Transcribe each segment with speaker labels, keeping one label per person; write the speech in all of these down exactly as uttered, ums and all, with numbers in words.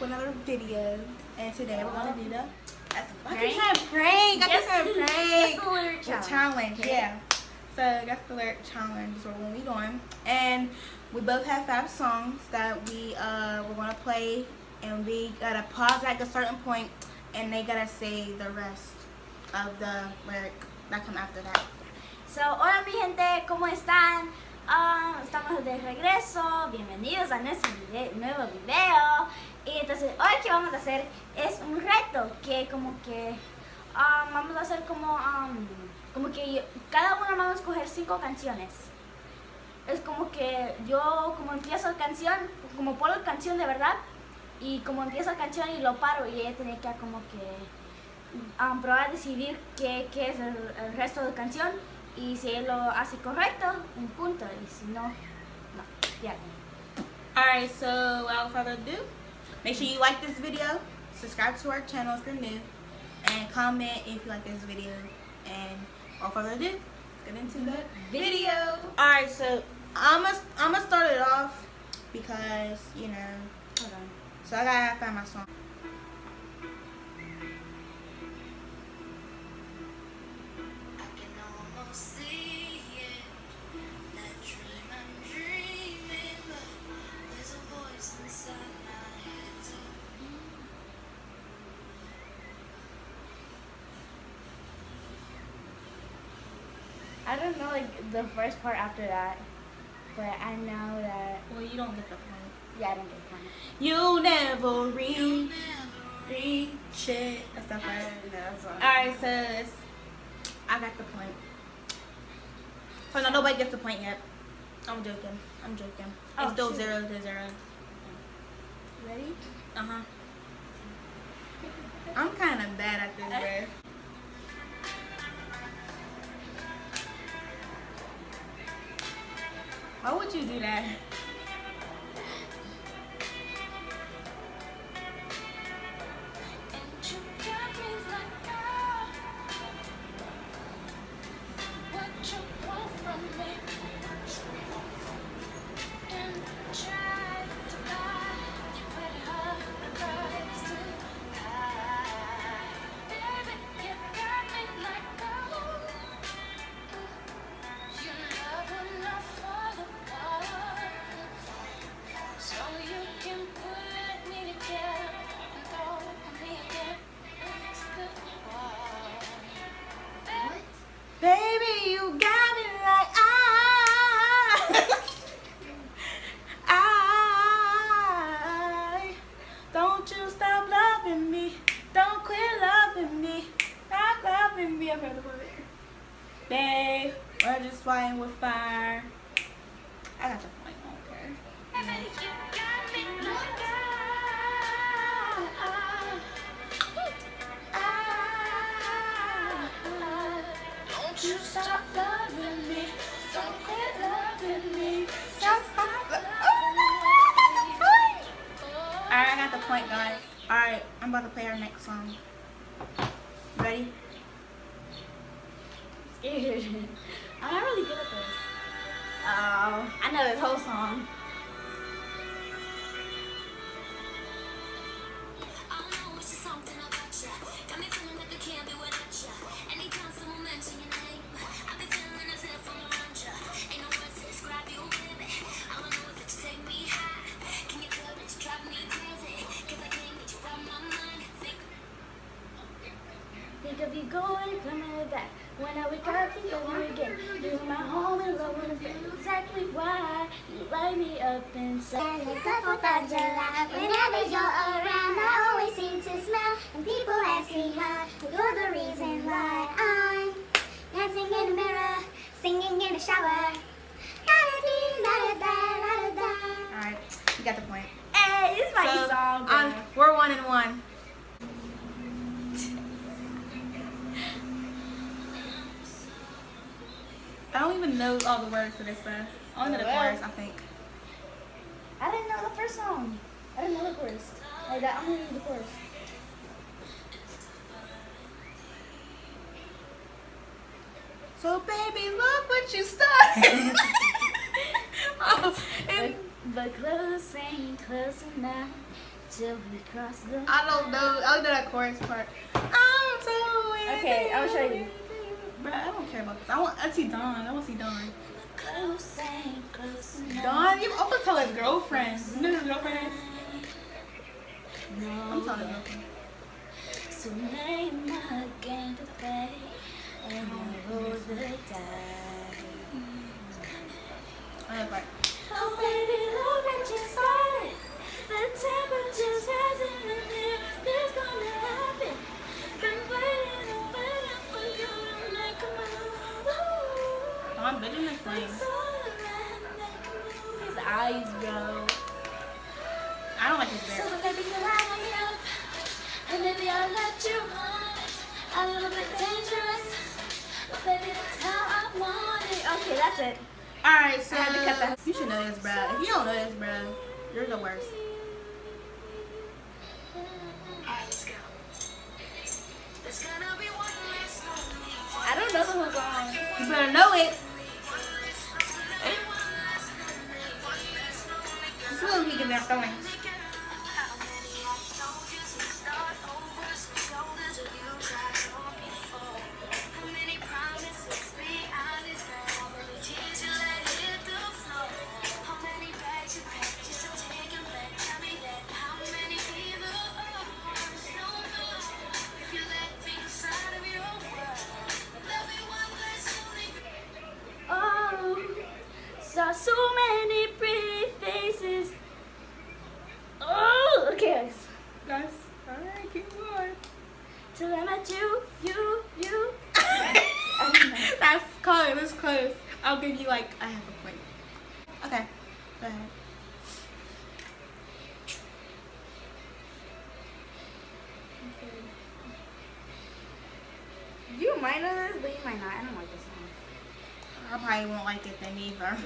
Speaker 1: with another video, and today we're gonna do the that's
Speaker 2: prank.
Speaker 1: I keep saying prank. I keep saying prank.
Speaker 2: That's the lyric challenge.
Speaker 1: challenge. Yeah. So that's the lyric challenge. Is what we're gonna be doing, and we both have five songs that we uh we're gonna play, and we gotta pause at a certain point, and they gotta say the rest of the lyric that come after that.
Speaker 2: So, hola mi gente, ¿cómo están? Um, estamos de regreso, bienvenidos a nuestro video, nuevo video. Y entonces hoy que vamos a hacer es un reto que como que um, vamos a hacer como um, como que yo, cada uno vamos a escoger cinco canciones. Es como que yo como empiezo la canción, como pongo la canción de verdad, y como empiezo la canción y lo paro, y ella tiene que como que um, probar a decidir qué, qué es el, el resto de la canción. Y si él lo hace correcto, un punto. Y si no, no. Yeah.
Speaker 1: Alright, so without further ado, make sure you like this video, subscribe to our channel if you're new, and comment if you like this video. And without further ado, let's get into the video. Alright, so I'm gonna I'm gonna start it off because, you know, hold on. So I gotta find my song.
Speaker 2: I don't know like the first part after that, but I know that.
Speaker 1: Well, you don't get the point.
Speaker 2: Yeah, I don't get the point.
Speaker 1: You'll never reach, reach it. That's not right. Alright, so it's, I got the point. So no, nobody gets the point yet. I'm joking. I'm joking.
Speaker 2: Oh,
Speaker 1: it's still
Speaker 2: shoot.
Speaker 1: zero to zero.
Speaker 2: Ready?
Speaker 1: Uh huh. I'm kind of bad at this, bro. Why would you do that? Baby, you got me like I, I, don't you stop loving me, don't quit loving me, stop loving me. I'm gonna put it. Babe, we're just fighting with fire. I got the point, I don't care. You stop loving me, don't quit loving me, stop, stop loving me. Alright, I got the point, guys. Alright, I'm about to play our next song. Ready?
Speaker 2: Scared. I'm not really good at this. Oh, I know this whole song. Think of you going, coming back. When I wake up, think of you again. Doing my home and love with a friend. Exactly why you light me up inside.
Speaker 3: And the fourth of July, whenever you're around, I always seem to smile. And people ask me why, you're the reason why I'm dancing in the mirror, singing in the shower.
Speaker 1: Alright, you got the point.
Speaker 2: Hey, this is my
Speaker 1: So,
Speaker 2: song.
Speaker 1: um, we're one and one. I don't even know all the words to this, but I only know the chorus, I think.
Speaker 2: I didn't know the first song. I didn't know the chorus. Like that, I'm gonna read the chorus.
Speaker 1: So baby, look what you started. Oh, and
Speaker 2: but, but close ain't close enough till we cross the.
Speaker 1: I don't know. I don't know that chorus part. I'm so
Speaker 2: Okay, I'll show you.
Speaker 1: Bro, I don't care about this. I want I see Dawn. I want to see Dawn.
Speaker 2: Close and close
Speaker 1: Dawn, you I'm gonna tell his girlfriend. You know his girlfriend is?
Speaker 2: no,
Speaker 1: I'm telling his girlfriend.
Speaker 2: so name my game to play, and I roll the dice.
Speaker 1: I have like.
Speaker 2: Oh baby, look at you started. The temperature's rising in here. This gonna happen. Been waiting and waiting for you to make a move.
Speaker 1: I'm bidding this thing.
Speaker 2: His eyes, bro.
Speaker 1: I don't like his
Speaker 2: So
Speaker 1: bear.
Speaker 2: maybe you line me up, and maybe I'll let you run. A little bit dangerous, but baby that's how I want it. Okay, that's it.
Speaker 1: Alright, so
Speaker 2: I had to cut that.
Speaker 1: you should know this, bro. If you don't know this, bro, you're the worst.
Speaker 2: I don't know the whole song.
Speaker 1: You better know it. This is when we get their feelings.
Speaker 2: Oh, saw so many pretty faces. Oh, okay.
Speaker 1: Guys, alright, keep going.
Speaker 2: Till I met you, you, you.
Speaker 1: That's close, that's close. I'll give you like a half a point. Okay, go ahead.
Speaker 2: You might know this, but you might not. I don't like this song.
Speaker 1: I probably won't like it then either.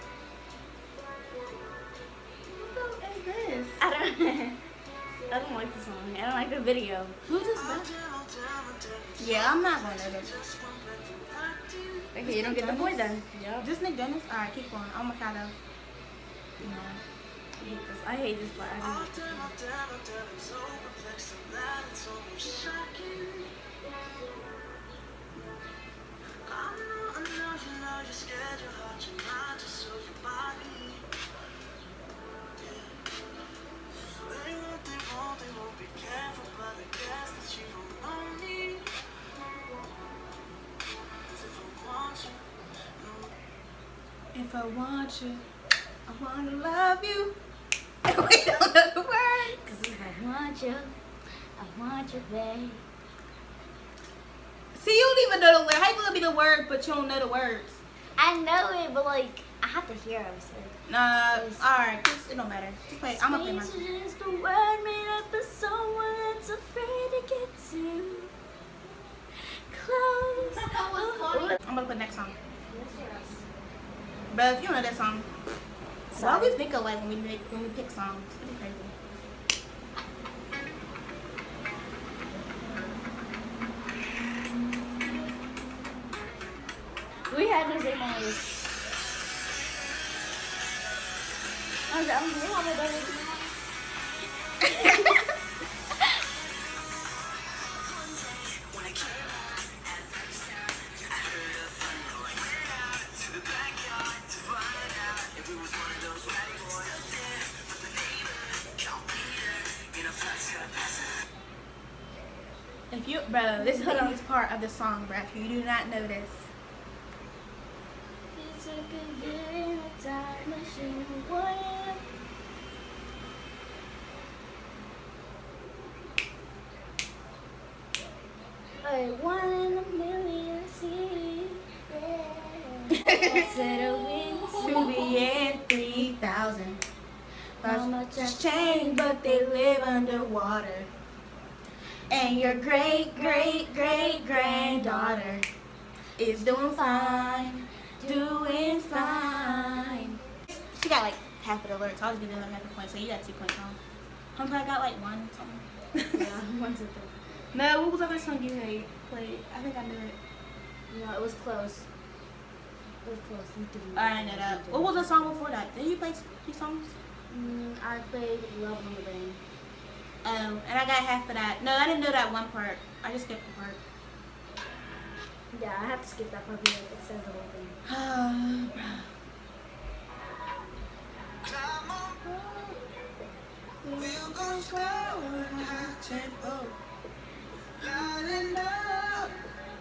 Speaker 1: What is this?
Speaker 2: I don't. I don't like the song. I don't like the video.
Speaker 1: Who's this band? Yeah, I'm not gonna know this.
Speaker 2: Okay, you don't get the point then. Yeah.
Speaker 1: This Nick Dennis? Alright, keep going. I'm gonna try to, you know.
Speaker 2: I hate this. I hate this part. I don't like this one.
Speaker 1: If I want you, I wanna love you. We don't know the words.
Speaker 2: Cause if I want you, I want you, babe.
Speaker 1: See, you don't even know the word. How you gonna be the word, but you don't know the words?
Speaker 2: I know it, but like, I have to hear it. So.
Speaker 1: Nah, alright, it don't matter. Just play. I'm gonna play my
Speaker 2: Space is just a word made up for someone that's afraid to get too close.
Speaker 1: I'm gonna put next song. But if you don't know that song,
Speaker 2: Sorry.
Speaker 1: why always think alike when we make when we pick songs? It's pretty crazy.
Speaker 2: We had the same one. I was like, I'm going to go
Speaker 1: If you, bro, this is the easiest part of the song, bro. If you do not know this.
Speaker 2: It's like a year in a time machine. What? A one in a million city. Yeah. Settling
Speaker 1: To be in three thousand.
Speaker 2: How much I
Speaker 1: Just changed, but they live underwater. And your great, great, great granddaughter is doing fine, doing fine. She got like half of the lyrics. I was giving her half a point, so you got two points on. Homie probably got like one something.
Speaker 2: Yeah, one to three.
Speaker 1: No, what was the other song you had played? I think I knew it.
Speaker 2: No, it was close. It was close. You didn't-
Speaker 1: I know that. What was the song before that? Did you play two songs?
Speaker 2: Mm, I played Love on the Brain.
Speaker 1: Um, and I got half of that. No, I didn't know that one part. I just skipped the part.
Speaker 2: Yeah, I have to skip that part because it says the whole thing.
Speaker 1: Oh, bro. We'll go slow and high tempo. Loud and loud.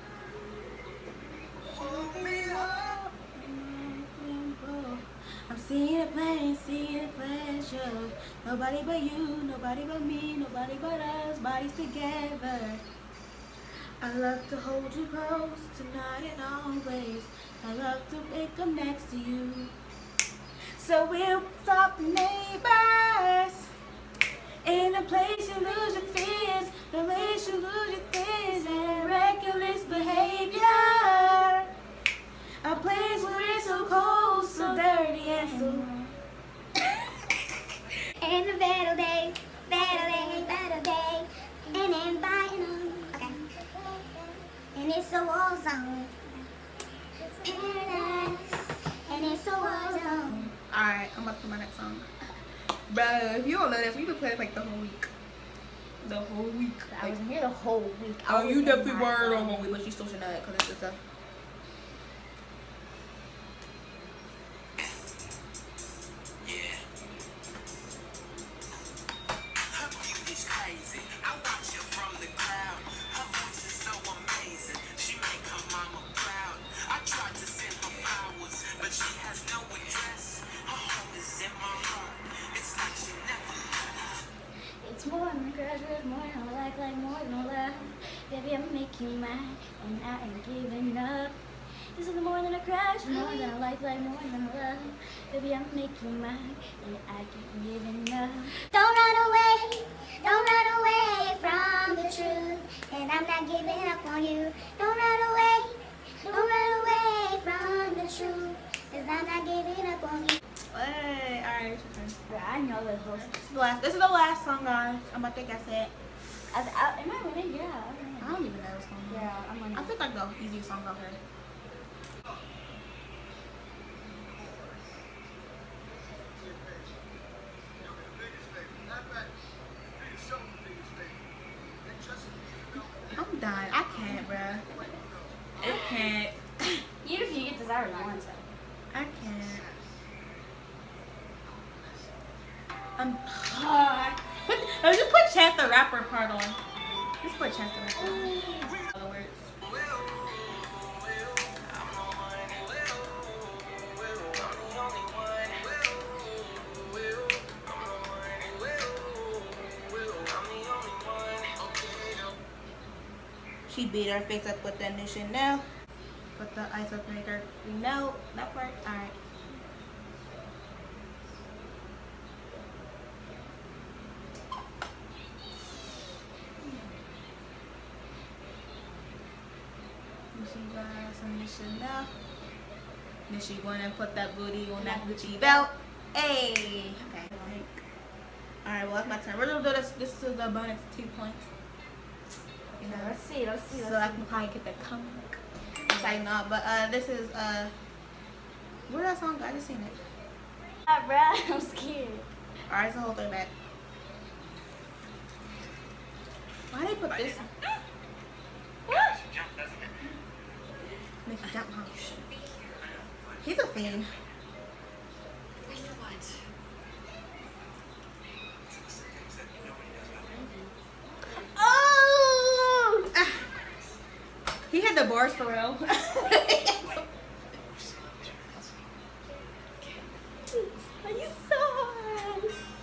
Speaker 1: Hold me up. I'm seeing it plain, seeing it pleasure. Nobody but you, nobody but me, nobody but us, bodies together. I love to hold you close tonight and always. I love to wake up next to you. So we'll stop neighbors. In a place you lose your fears, the place you lose your things and reckless behavior. A place where it's so cold, so dirty and so.
Speaker 3: And a better day, better day, better day. And then buying on. Okay. And it's a war zone. Paradise. And it's a war zone.
Speaker 1: Alright, I'm about to play my next song. Bro, if you don't know this, we been playing like the whole week. The whole week.
Speaker 2: I wasn't here the whole week.
Speaker 1: Oh, you definitely were the whole week, but you still should know it because it's just a.
Speaker 2: It's more than a crush, it's more than a like, like more than a love. Baby, I'll make you mine, and I ain't giving up. This is more than a crush, more than a like, like more than a love. Baby, I'll make you mine, and I ain't giving up.
Speaker 3: Don't run away, don't run away from the truth. And I'm not giving up on you. Don't run away, don't run away from the truth. Cause I'm not giving up on you.
Speaker 1: Hey, alright, it's your turn.
Speaker 2: Yeah, I know this whole.
Speaker 1: This is the last. This is the last song, guys. I'm about to guess it.
Speaker 2: I, I, am I winning? Yeah. I'm
Speaker 1: I don't even know this song.
Speaker 2: Yeah, I'm winning.
Speaker 1: I think like the easiest song out here. I'm done. I can't, bruh. I can't.
Speaker 2: Even if you get this, I already won, so.
Speaker 1: I can't. I'm. Uh, put, no, just put Chance the Rapper part on. Just put Chance the Rapper on. Other words. She beat her face up with that new Chanel. Put the ice up maker. We know that part. Alright. She got some new Chanel. Then she went and put that booty on that Gucci belt. Hey. Okay. Alright, well that's my turn. We're gonna do this. This is the bonus two points. You know,
Speaker 2: Let's see, let's see, let's
Speaker 1: so I
Speaker 2: see.
Speaker 1: can probably get the comeback. Like no, but uh, this is uh, where that song go? I just seen it.
Speaker 2: Ah, bruh, I'm scared.
Speaker 1: Alright, it's a whole thing back. Why they put this? Make you jump, huh? He's a fiend. Oh! Ah. He had the bars for real. Are you so hard?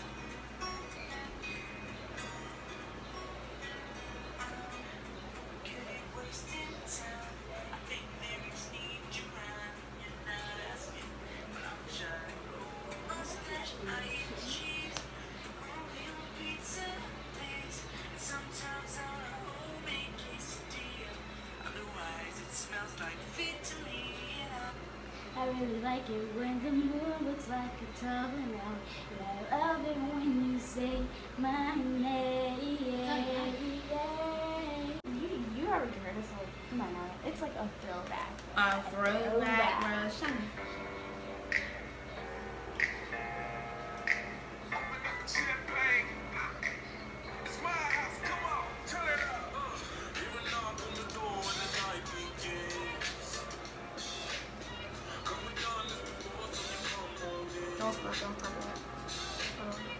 Speaker 2: I really like it when the moon looks like a tall and I love it when you say my name. You, you already heard this, like, come on now. It's like a throwback.
Speaker 1: A throwback, bro. Shut up. Don't start, don't start that. Hold on.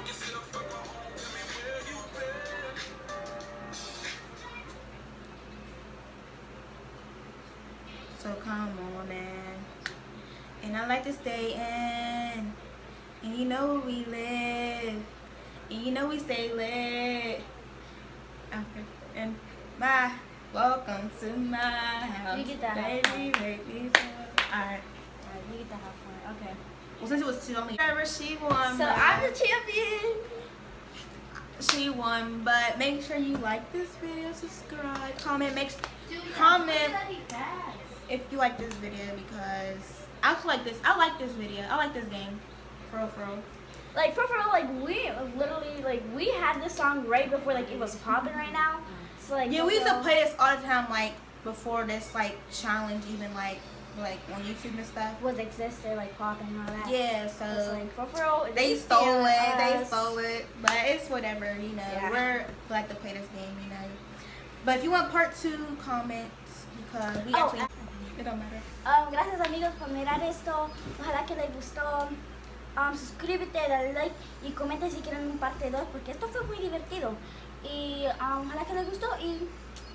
Speaker 1: So come on, man. And I like to stay in. And you know where we live. And you know we stay lit. Okay. And bye. Welcome to my house.
Speaker 2: You get that
Speaker 1: baby, baby. Alright.
Speaker 2: Alright, you get the half point. Okay.
Speaker 1: Well, since it was two only. Whatever, she won.
Speaker 2: So
Speaker 1: but
Speaker 2: I'm the champion.
Speaker 1: She won, but make sure you like this video, subscribe, comment, make comment if you like this video because I like this. I like this video. I like this game. For real, for real.
Speaker 2: Like for real, like we literally like we had this song right before like it was popping right now. So like
Speaker 1: yeah, we used to play this all the time, like before this like challenge even like like on YouTube and stuff
Speaker 2: was existed like popping and all that.
Speaker 1: Yeah, so
Speaker 2: it's like for real,
Speaker 1: they
Speaker 2: it's
Speaker 1: stole
Speaker 2: still
Speaker 1: it. They
Speaker 2: us.
Speaker 1: stole it, but it's whatever. You know,
Speaker 2: Yeah.
Speaker 1: we're like to play this game. You know, but if you want part two, comment because we
Speaker 2: Oh,
Speaker 1: actually it don't matter.
Speaker 2: Um, gracias amigos por mirar esto. Ojalá que les gustó. Um, suscríbete, dale like y comenta si quieren un parte dos porque esto fue muy divertido. Y um, ojalá que les gustó y